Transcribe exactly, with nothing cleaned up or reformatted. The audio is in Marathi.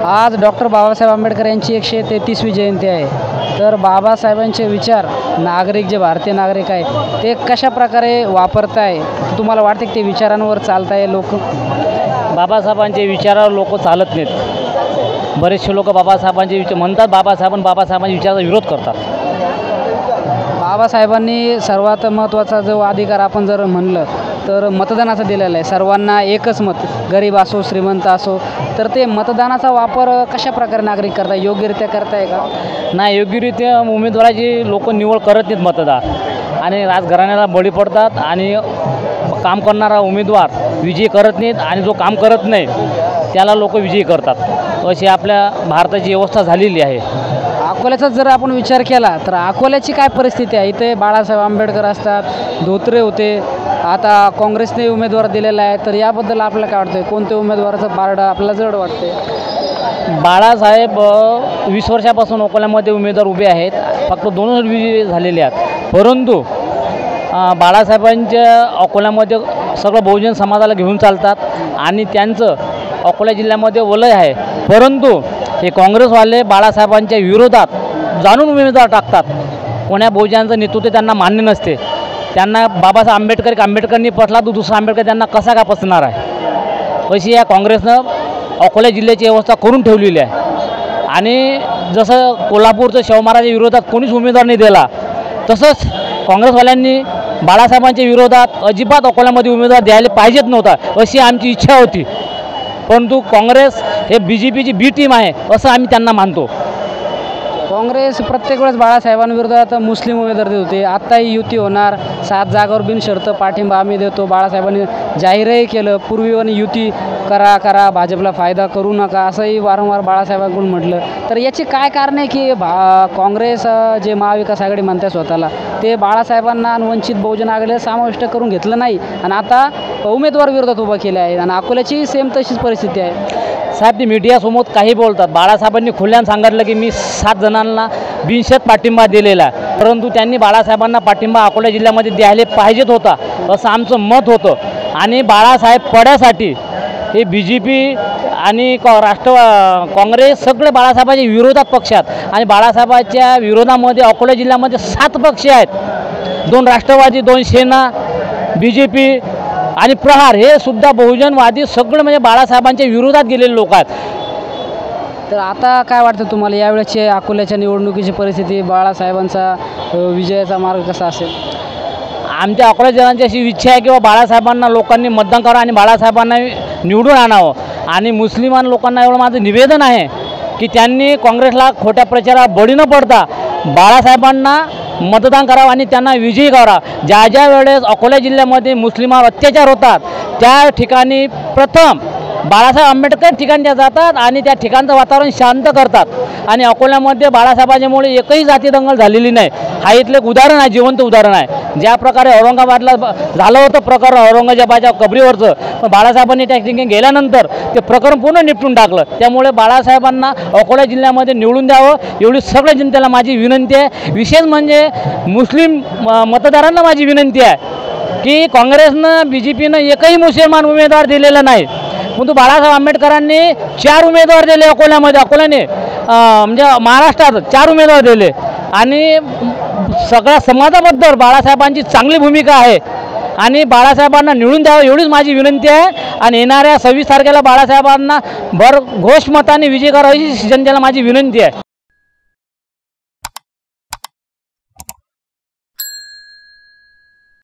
आज डॉक्टर बाबासाहेब आंबेडकर यांची एकशे तेहतीसवी जयंती आहे। तर बाबासाहेबांचे विचार नागरिक जे भारतीय नागरिक आहे ते कशा प्रकारे वापरताय, तुम्हाला वाटते की ते विचारांवर चालताय लोक? बाबासाहेबांचे विचारावर लोक चालत नाहीत। बरेचसे लोक बाबासाहेबांचे विचार म्हणतात, बाबासाहेबां बाबासाहेबांच्या विचाराचा विरोध करतात। बाबासाहेबांनी सर्वात महत्त्वाचा जो अधिकार आपण जर म्हणलं तर मतदानाचा दिलेला आहे। सर्वांना एकच मत, गरीब असो श्रीमंत असो, तर ते मतदानाचा वापर कशा प्रकारे नागरिक करताय, योग्यरित्या करताय का? नाही, योग्यरित्या उमेदवाराची लोक निवड करत नाहीत मतदार, आणि राजघराण्याला बळी पडतात आणि काम करणारा उमेदवार विजयी करत नाहीत, आणि जो काम करत नाही त्याला लोक विजयी करतात। अशी आपल्या भारताची व्यवस्था झालेली आहे। अकोल्याचा जर आपण विचार केला तर अकोल्याची काय परिस्थिती आहे? इथे बाळासाहेब आंबेडकर असतात, धोत्रे होते, आता काँग्रेसने उमेदवार दिलेला आहे, तर याबद्दल आपल्याला काय वाटतं? कोणत्या उमेदवाराचं पारडं आपल्याला जड वाटते? बाळासाहेब वीस वर्षापासून अकोल्यामध्ये उमेदवार उभे आहेत, फक्त दोनच विजयी झालेले आहेत। परंतु बाळासाहेबांच्या अकोल्यामध्ये सगळं बहुजन समाजाला घेऊन चालतात आणि त्यांचं अकोला जिल्ह्यामध्ये वलय आहे। परंतु हे काँग्रेसवाले बाळासाहेबांच्या विरोधात जाणून उमेदवार टाकतात। कोण्या बहुजनाचं नेतृत्व त्यांना मान्य नसते। त्यांना बाबासाहेब आंबेडकर एक आंबेडकरनी पसला, तो दुसरा आंबेडकर त्यांना कसा का पसणार आहे, अशी या काँग्रेसनं अकोला जिल्ह्याची व्यवस्था करून ठेवलेली आहे। आणि जसं कोल्हापूरचं शाहू महाराजांच्या विरोधात कोणीच उमेदवार नाही दिला, तसंच काँग्रेसवाल्यांनी बाळासाहेबांच्या विरोधात अजिबात अकोल्यामध्ये उमेदवार द्यायला पाहिजेत नव्हता, अशी आमची इच्छा होती। परंतु काँग्रेस हे बी जे पीची बी टीम आहे असं आम्ही त्यांना मानतो। काँग्रेस प्रत्येक वेळेस बाळासाहेबांविरोधात मुस्लिम उमेदवार देत होते, आत्ताही युती होणार, सात जागावर बिनशर्त पाठिंबा आम्ही देतो, बाळासाहेबांनी जाहीरही केलं, पूर्वीवानी युती करा करा भाजपला फायदा करू नका असंही वारंवार बाळासाहेबांकडून म्हटलं। तर याची काय कारण आहे की भा काँग्रेस जे महाविकास आघाडी म्हणतात स्वतःला, ते बाळासाहेबांना आणि वंचित बहुजन आघाडीला समाविष्ट करून घेतलं नाही आणि आता उमेदवार विरोधात उभं केलं आहे, आणि अकोल्याची सेम तशीच परिस्थिती आहे। साहेब, ते मीडियासमोर काही बोलतात। बाळासाहेबांनी खुल्यान सांगितलं की मी सात जणांना बिनशर्त पाठिंबा दिलेला आहे, परंतु त्यांनी बाळासाहेबांना पाठिंबा अकोला जिल्ह्यामध्ये द्यायला पाहिजेत होता असं आमचं मत होतं। आणि बाळासाहेब पड्यासाठी हे बी जे पी आणि राष्ट्र काँग्रेस सगळे बाळासाहेबांच्या विरोधात पक्ष आहेत, आणि बाळासाहेबांच्या विरोधामध्ये अकोला जिल्ह्यामध्ये सात पक्ष आहेत, दोन राष्ट्रवादी, दोन सेना, बी जे पी आणि प्रहार, हे सुद्धा बहुजनवादी सगळे म्हणजे बाळासाहेबांच्या विरोधात गेलेले लोक आहेत। तर आता काय वाटतं तुम्हाला यावेळेची अकोल्याच्या निवडणुकीची परिस्थिती, बाळासाहेबांचा विजयाचा मार्ग कसा असेल? आमच्या अकोला जनांची अशी इच्छा आहे की बाळासाहेबांना लोकांनी मतदान करावं आणि बाळासाहेबांना निवडून आणावं। आणि मुस्लिमान लोकांना एवढं माझं निवेदन आहे की त्यांनी काँग्रेसला खोट्या प्रचारात बळी न पडता बाळासाहेबांना मतदान करावं आणि त्यांना विजयी करा। ज्या ज्या वेळेस अकोला जिल्ह्यामध्ये मुस्लिमांवर अत्याचार होतात त्या ठिकाणी प्रथम बाळासाहेब आंबेडकर ठिकाणी जातात आणि त्या ठिकाणचं वातावरण शांत करतात। आणि अकोल्यामध्ये बाळासाहेबांच्यामुळे एकही जाती दंगल झालेली नाही, हा इथलं एक उदाहरण आहे, जिवंत उदाहरण आहे। ज्या प्रकारे औरंगाबादला झालं होतं प्रकरण औरंगजेबाच्या कबरीवरचं, पण बाळासाहेबांनी त्या ठिकाणी गेल्यानंतर ते प्रकरण पूर्ण निपटून टाकलं। त्यामुळे बाळासाहेबांना अकोला जिल्ह्यामध्ये निवडून द्यावं एवढी सगळ्या जनतेला माझी विनंती आहे। विशेष म्हणजे मुस्लिम मतदारांना माझी विनंती आहे की काँग्रेसनं बी जे पीनं एकही मुसलमान उमेदवार दिलेला नाही, परंतु बाळासाहेब आंबेडकरांनी चार उमेदवार दिले अकोल्यामध्ये, अकोल्याने म्हणजे महाराष्ट्रात चार उमेदवार दिले, आणि सगळ्या समाजाबद्दल बाळासाहेबांची चांगली भूमिका आहे, आणि बाळासाहेबांना निवडून द्यावं एवढीच माझी विनंती आहे। आणि येणाऱ्या सव्वीस तारखेला बाळासाहेबांना भर घोष मताने विजय करावा ही जनतेला माझी विनंती आहे।